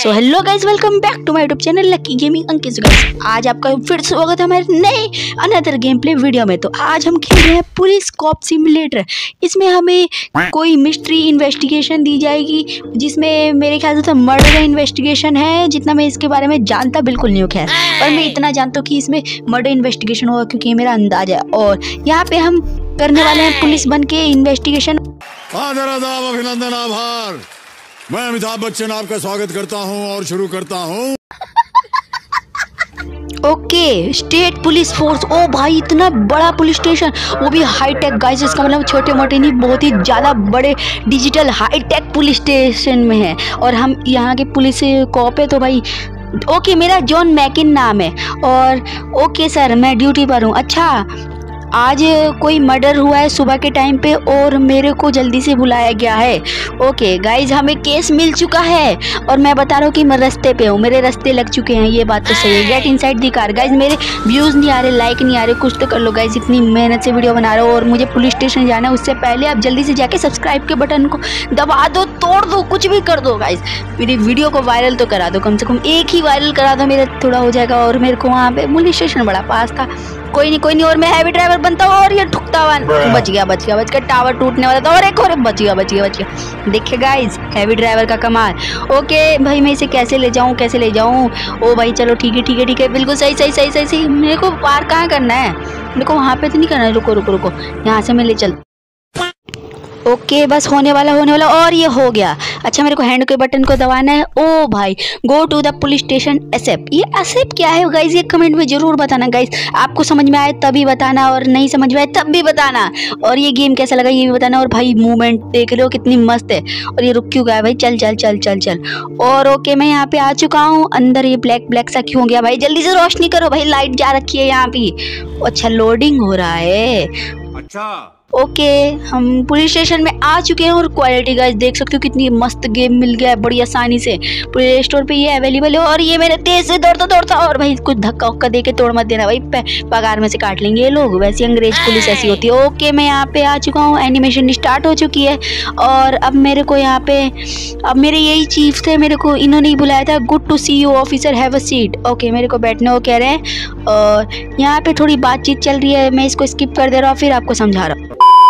So hello guys, welcome back to my YouTube channel lucky gaming Ankit guys. आज आपका फिर स्वागत है हमारे नए अनदर गेम प्ले वीडियो में। तो आज हम खेल रहे हैं पुलिस कॉप सिमुलेटर। इसमें हमें कोई मिस्ट्री इन्वेस्टिगेशन दी जाएगी, जिसमें मेरे ख्याल से मर्डर इन्वेस्टिगेशन है। जितना मैं इसके बारे में जानता बिल्कुल नहीं हूँ, खैर पर मैं इतना जानता हूँ कि इसमें मर्डर इन्वेस्टिगेशन होगा, क्योंकि ये मेरा अंदाजा है। और यहाँ पे हम करने वाले हैं पुलिस बन के इन्वेस्टिगेशन। अभिनंदन, आभार। मैं अमिताभ बच्चन आपका स्वागत करता हूं और शुरू करता हूं। Okay, state police force. ओ भाई, इतना बड़ा पुलिस स्टेशन, वो भी हाईटेक गाइस। इसका मतलब छोटे मोटे नहीं, बहुत ही ज़्यादा बड़े डिजिटल हाईटेक पुलिस स्टेशन में है। और हम यहाँ के पुलिस कॉप है। तो भाई ओके, मेरा जॉन मैकिन नाम है। और ओके सर, मैं ड्यूटी पर हूँ। अच्छा, आज कोई मर्डर हुआ है सुबह के टाइम पे और मेरे को जल्दी से बुलाया गया है। ओके गाइज, हमें केस मिल चुका है और मैं बता रहा हूँ कि मैं रास्ते पे हूँ, मेरे रास्ते लग चुके हैं। ये बात तो सही है। Get inside the car. Guys मेरे व्यूज़ नहीं आ रहे, लाइक नहीं आ रहे, कुछ तो कर लो गाइज। इतनी मेहनत से वीडियो बना रहा हूँ और मुझे पुलिस स्टेशन जाना है। उससे पहले आप जल्दी से जाके सब्सक्राइब के बटन को दबा दो, तोड़ दो, कुछ भी कर दो गाइज। मेरी वीडियो को वायरल तो करा दो, कम से कम एक ही वायरल करा दो, मेरा थोड़ा हो जाएगा। और मेरे को वहाँ पे पुलिस स्टेशन बड़ा पास था। कोई नहीं। और मैं हैवी ड्राइवर बनता हूँ। और ये ठुकता हुआ बच गया। टावर टूटने वाला था और एक और बच गया। देखिए गाइज, हैवी ड्राइवर का कमाल। ओके भाई, मैं इसे कैसे ले जाऊँ? ओ भाई चलो, ठीक है, बिल्कुल सही। मेरे को पार कहाँ करना है? मेरे को वहाँ पे तो नहीं करना है। रुको, यहाँ से मैं ले चल। ओके, बस होने वाला और ये हो गया। अच्छा, मेरे को हैंड के बटन को दबाना है। ओ भाई, go to the police station ASAP. ये एसेप क्या है गाइज? ये कमेंट में जरूर बताना गाइज। आपको समझ में आए तभी बताना, और नहीं समझ में आए तब भी बताना। और ये गेम कैसा लगा ये भी बताना। और भाई मूवमेंट देख रहे हो कितनी मस्त है। और ये रुक क्यों गया भाई? चल। और ओके, मैं यहाँ पे आ चुका हूँ अंदर। ये ब्लैक सा क्यों हो गया भाई? जल्दी से रोशनी करो भाई, लाइट जा रखी है यहाँ पे। अच्छा, लोडिंग हो रहा है। अच्छा ओके, हम पुलिस स्टेशन में आ चुके हैं। और क्वालिटी गाइस देख सकते हो कितनी मस्त गेम मिल गया है बड़ी आसानी से। प्ले स्टोर पे ये अवेलेबल है। और ये मेरे तेज से दौड़ता। और भाई कुछ धक्का उक्का दे के तोड़ मत देना भाई, पगार में से काट लेंगे ये लोग। वैसे अंग्रेज पुलिस ऐसी होती है। ओके, मैं यहाँ पे आ चुका हूँ। एनिमेशन स्टार्ट हो चुकी है। और अब मेरे को यहाँ पे, अब मेरे यही चीफ थे, मेरे को इन्होंने ही बुलाया था। Good to see you officer, have a seat. Okay, मेरे को बैठने को कह रहे हैं। और यहाँ पे थोड़ी बातचीत चल रही है, मैं इसको स्किप कर दे रहा हूँ, फिर आपको समझा रहा हूँ।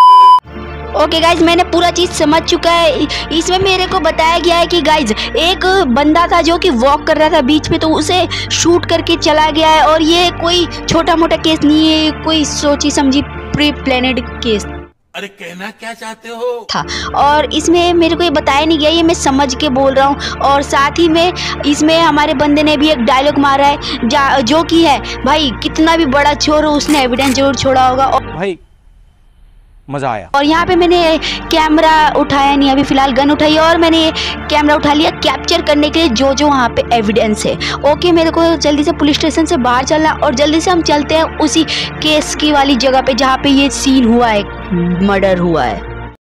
ओके गाइज, मैंने पूरा चीज़ समझ चुका है। इसमें मेरे को बताया गया है कि गाइज एक बंदा था जो कि वॉक कर रहा था बीच में, तो उसे शूट करके चला गया है। और ये कोई छोटा मोटा केस नहीं है, कोई सोची समझी प्री प्लानिड केस। अरे कहना क्या चाहते हो था। और इसमें मेरे को ये बताया नहीं गया, ये मैं समझ के बोल रहा हूँ। और साथ ही में इसमें हमारे बंदे ने भी एक डायलॉग मारा है, जो कि है भाई कितना भी बड़ा चोर हो उसने एविडेंस जरूर छोड़ा होगा। और भाई मजा आया। और यहाँ पे मैंने कैमरा उठाया नहीं, अभी फिलहाल गन उठाई और मैंने कैमरा उठा लिया कैप्चर करने के लिए जो वहाँ पे एविडेंस है। ओके, मेरे को जल्दी से पुलिस स्टेशन से बाहर चलना और जल्दी से हम चलते हैं उसी केस की वाली जगह पे जहाँ पे ये सीन हुआ है, मर्डर हुआ है।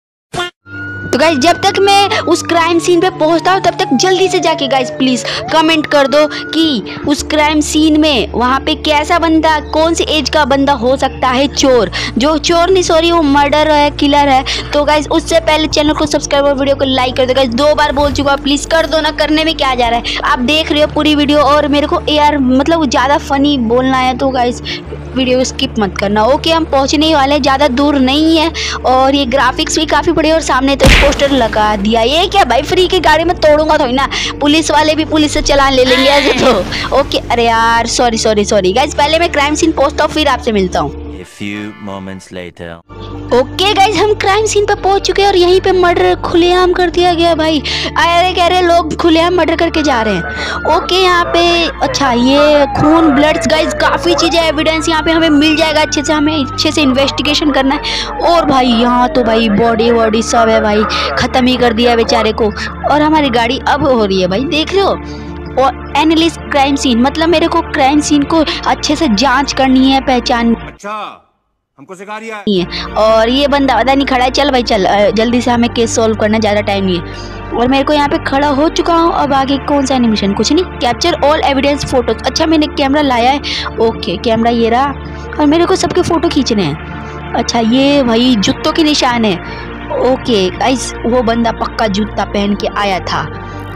तो गाइज, जब तक मैं उस क्राइम सीन पे पहुंचता हूँ तब तक जल्दी से जाके गाइज प्लीज कमेंट कर दो कि उस क्राइम सीन में वहाँ पे कैसा बंदा, कौन सी एज का बंदा हो सकता है चोर। जो चोर नहीं, सॉरी, वो मर्डर है, किलर है। तो गाइज उससे पहले चैनल को सब्सक्राइब और वीडियो को लाइक कर दो गाइज। 2 बार बोल चुका, प्लीज कर दो ना, करने में क्या जा रहा है। आप देख रहे हो पूरी वीडियो और मेरे को यार मतलब ज़्यादा फनी बोलना है, तो गाइज वीडियो स्किप मत करना। ओके, हम पहुँचने ही वाले हैं, ज़्यादा दूर नहीं है। और ये ग्राफिक्स भी काफ़ी बड़े और सामने तो पोस्टर लगा दिया। ये क्या भाई, फ्री की गाड़ी में तोड़ूंगा थोड़ी ना, पुलिस वाले भी पुलिस से चालान ले लेंगे ऐसे तो। ओके, अरे यार सॉरी गाइज, पहले मैं क्राइम सीन पहुंचता हूँ, फिर आपसे मिलता हूँ। A few moments later. Okay guys, हम क्राइम सीन पे पहुंच चुके हैं और यहीं पे मर्डर खुलेआम कर दिया गया भाई। अरे कह रहे लोग खुलेआम मर्डर करके जा रहे हैं। ओके, यहाँ पे अच्छा ये खून, ब्लड्स गाइज, काफ़ी चीज़ें एविडेंस यहाँ पे हमें मिल जाएगा। अच्छे से हमें अच्छे से इन्वेस्टिगेशन करना है। और भाई यहाँ तो भाई बॉडी सब है भाई, ख़त्म ही कर दिया बेचारे को। और हमारी गाड़ी अब हो रही है भाई, देख रहे हो। और एनालिस क्राइम सीन, मतलब मेरे को क्राइम सीन को अच्छे से जांच करनी है, पहचान। अच्छा, हमको सिखा रही है। और ये बंदा पता नहीं खड़ा है। चल भाई चल, जल्दी से हमें केस सॉल्व करना, ज़्यादा टाइम नहीं है। और मेरे को यहाँ पे खड़ा हो चुका हूँ। अब आगे कौन सा एनिमेशन? कुछ नहीं, कैप्चर ऑल एविडेंस फोटोज। अच्छा, मैंने कैमरा लाया है। ओके, कैमरा ये रहा और मेरे को सबके फ़ोटो खींचने हैं। अच्छा, ये भाई जूतों के निशान है। ओके गाइस, वो बंदा पक्का जूता पहन के आया था।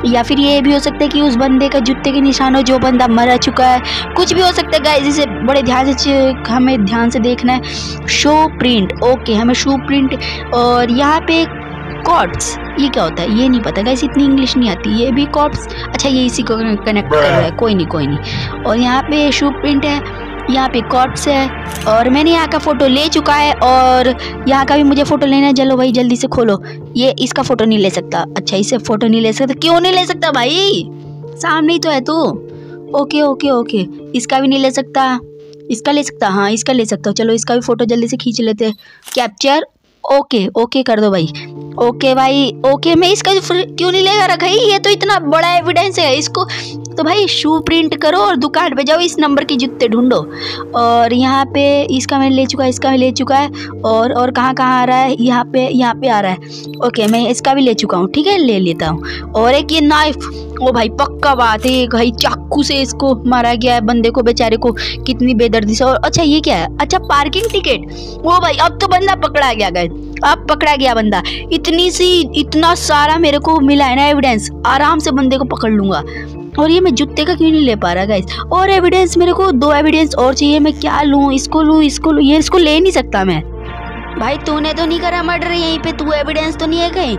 या फिर ये भी हो सकता है कि उस बंदे का जूते के निशान हो, जो बंदा मर चुका है, कुछ भी हो सकता है गाइस। इसे बड़े ध्यान से हमें ध्यान से देखना है। शो प्रिंट, ओके, हमें शू प्रिंट। और यहाँ पे कॉर्ड्स, ये क्या होता है ये नहीं पता गाइस, इतनी इंग्लिश नहीं आती। ये भी कॉर्ड्स, अच्छा ये इसी को कनेक्ट कर रहा है, कोई नहीं। और यहाँ पे शू प्रिंट है, यहाँ पे कॉर्ड्स है, और मैंने यहाँ का फ़ोटो ले चुका है, और यहाँ का भी मुझे फ़ोटो लेना है। चलो भाई जल्दी से खोलो। ये इसका फ़ोटो नहीं ले सकता, अच्छा इसे फ़ोटो नहीं ले सकता, क्यों नहीं ले सकता भाई, सामने ही तो है तू। ओके, इसका भी नहीं ले सकता, इसका ले सकता, हाँ इसका ले सकता हूँ। चलो इसका भी फ़ोटो जल्दी से खींच लेते हैं। कैप्चर, ओके कर दो भाई। ओके, मैं इसका क्यों नहीं लेकर रखा है, ये तो इतना बड़ा एविडेंस है इसको। तो भाई शू प्रिंट करो और दुकान पे जाओ, इस नंबर के जूते ढूंढो। और यहाँ पे इसका मैंने ले चुका है, इसका भी ले चुका है। और कहाँ आ रहा है, यहाँ पे आ रहा है। ओके, मैं इसका भी ले चुका हूँ, ठीक है, ले लेता हूँ। और एक ये नाइफ, ओ भाई पक्का बात है, भाई चाकू से इसको मारा गया है बंदे को, बेचारे को, कितनी बेदर्दी से। और अच्छा ये क्या है, अच्छा पार्किंग टिकट। ओ भाई अब तो बंदा पकड़ा गया गाइस, अब पकड़ा गया बंदा। इतना सारा मेरे को मिला है ना एविडेंस, आराम से बंदे को पकड़ लूंगा। और ये मैं जूते का क्यों नहीं ले पा रहा गाइस। और एविडेंस मेरे को 2 एविडेंस और चाहिए, मैं क्या लूँ, इसको लूँ, ये इसको ले नहीं सकता मैं। भाई तूने तो नहीं करा मर्डर यहीं पे, तू एविडेंस तो नहीं है कहीं।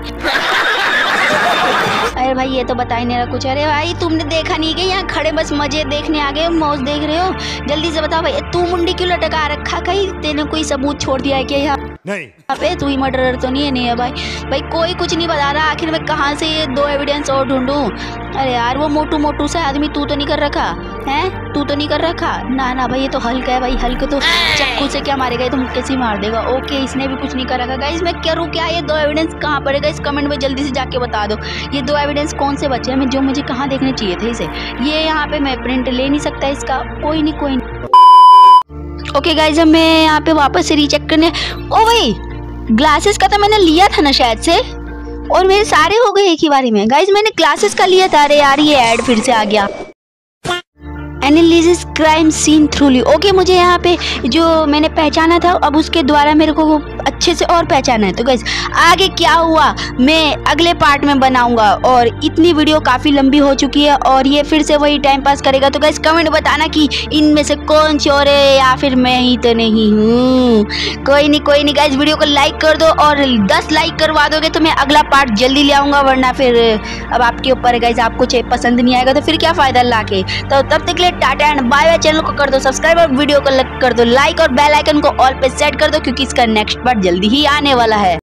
अरे भाई ये तो बता ही नहीं रहा कुछ। अरे भाई तुमने देखा नहीं कि यहाँ खड़े बस मजे देखने आ गए, मौज देख रहे हो, जल्दी से बताओ भाई तू मुंडी क्यों लटका रखा, कहीं तेने कोई सबूत छोड़ दिया है क्या यहाँ पे? तू ही मर्डरर तो नहीं है भाई कोई कुछ नहीं बता रहा। आखिर मैं कहाँ से ये 2 एविडेंस और ढूंढूं? अरे यार वो मोटू से आदमी तू तो नहीं कर रखा है, तू तो नहीं कर रखा ना भाई, ये तो हल्क है भाई, हल्क तो चाकू से क्या मारेगा, तो मुक्के से मार देगा। ओके इसने भी कुछ नहीं कर रखा गाइस, मैं करूँ क्या, ये 2 एविडेंस कहाँ पड़ेगा, इस कमेंट में जल्दी से जाके बता दो ये 2 एविडेंस कौन से बचे हैं, जो मुझे कहाँ देखने चाहिए थे इसे। ये यहाँ पे मैं प्रिंट ले नहीं सकता इसका, कोई नहीं। ओके गाइस अब मैं यहाँ पे वापस से रीचेक करने, ओ भाई ग्लासेस का तो मैंने लिया था ना शायद से, और मेरे सारे हो गए एक ही बारी में। गाइस मैंने ग्लासेस का लिया था, अरे यार ये ऐड फिर से आ गया। Analysis crime scene thoroughly, okay मुझे यहाँ पे जो मैंने पहचाना था अब उसके द्वारा मेरे को वो अच्छे से और पहचाना है। तो गाइस आगे क्या हुआ मैं अगले पार्ट में बनाऊंगा, और इतनी वीडियो काफ़ी लंबी हो चुकी है और ये फिर से वही टाइम पास करेगा। तो गाइस कमेंट बताना कि इनमें से कौन चोर है, या फिर मैं ही तो नहीं हूँ। कोई नहीं गाइस, वीडियो को लाइक कर दो, और 10 लाइक करवा दोगे तो मैं अगला पार्ट जल्दी ले आऊँगा, वरना फिर अब आपके ऊपर है गाइस, आपको पसंद नहीं आएगा तो फिर क्या फ़ायदा ला के। तो तब तक के लिए tata and bye bye. Channel को कर दो सब्सक्राइब और वीडियो को कर दो लाइक, और बेल आइकन को ऑल पे सेट कर दो, क्योंकि इसका नेक्स्ट पार्ट जल्दी ही आने वाला है।